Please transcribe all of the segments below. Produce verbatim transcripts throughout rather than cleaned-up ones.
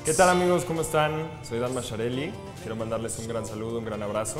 ¿Qué tal amigos? ¿Cómo están? Soy Dan Macharelli. Quiero mandarles un gran saludo, un gran abrazo.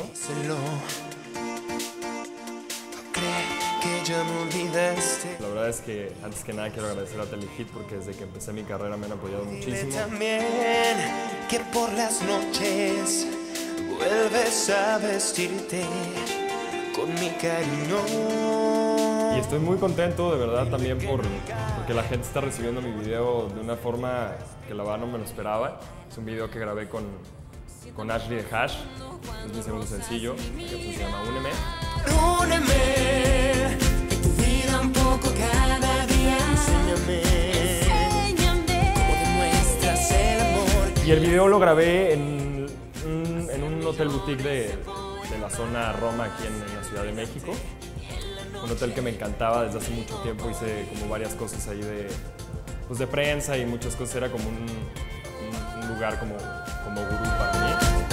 La verdad es que antes que nada quiero agradecer a Telehit porque desde que empecé mi carrera me han apoyado muchísimo. También que por las noches vuelves a vestirte con mi cariño. Y estoy muy contento de verdad también por, porque la gente está recibiendo mi video de una forma que la verdad no me lo esperaba. Es un video que grabé con, con Ashley de Hash, es mi segundo sencillo, la canción se llama Úneme. Úneme, que tu vida un poco cada día. Enséñame, enséñame cómo demuestras el amor. Y el video lo grabé en un, en un hotel boutique de, de la zona Roma aquí en, en la Ciudad de México. Un hotel que me encantaba desde hace mucho tiempo, hice como varias cosas ahí de, pues de prensa y muchas cosas, era como un, un, un lugar como, como gurú para mí.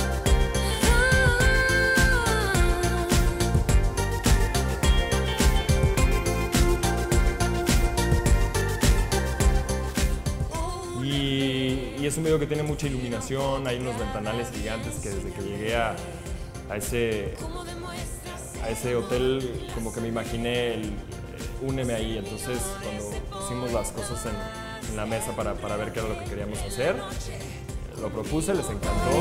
Y, y es un video que tiene mucha iluminación, hay unos ventanales gigantes que desde que llegué a, a ese... a ese hotel como que me imaginé el, el úneme ahí, entonces cuando pusimos las cosas en, en la mesa para, para ver qué era lo que queríamos hacer, lo propuse, les encantó.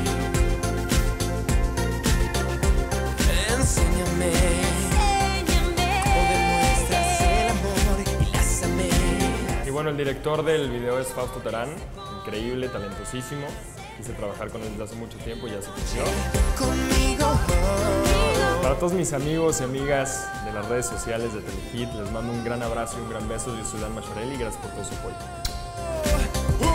Enséñame, cómo demuestras el amor y lázame. Y bueno, el director del video es Fausto Terán, increíble, talentosísimo, quise trabajar con él desde hace mucho tiempo y ya se creció. Conmigo. Para todos mis amigos y amigas de las redes sociales de Telehit, les mando un gran abrazo y un gran beso. Yo soy Dan Macharelli y gracias por todo su apoyo.